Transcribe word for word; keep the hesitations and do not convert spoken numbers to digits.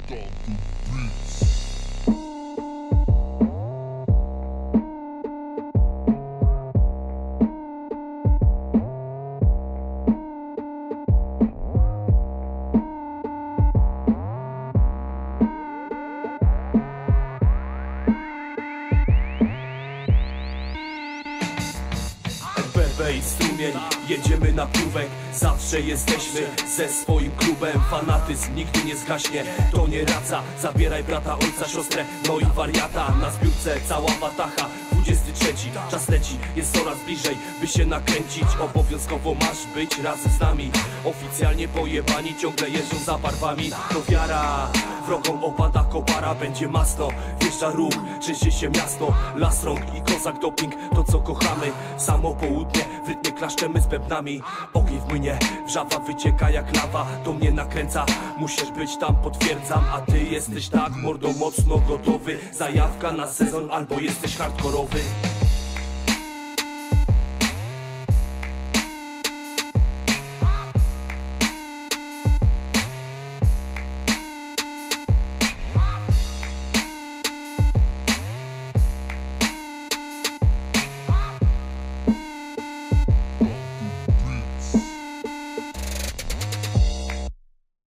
I strumień, jedziemy na próbek. Zawsze jesteśmy ze swoim klubem. Fanatyzm nigdy nie zgaśnie, to nie raca. Zabieraj brata, ojca, siostrę, no i wariata. Na zbiórce cała watacha. Dwudziesty trzeci, czas leci, jest coraz bliżej, by się nakręcić. Obowiązkowo masz być razem z nami. Oficjalnie pojebani, ciągle jeżdżą za barwami. To wiara, wrogom opada kopara. Będzie masno, wjeżdża ruch, trzęsie się miasto. Las rąk i kozak doping, to co kochamy. Samo południe, w rytmie klaszczemy z pewnami. Ogień w młynie, wrzawa wycieka jak lawa. To mnie nakręca, musisz być tam, potwierdzam. A ty jesteś tak mordo mocno gotowy. Zajawka na sezon, albo jesteś hardkorowy.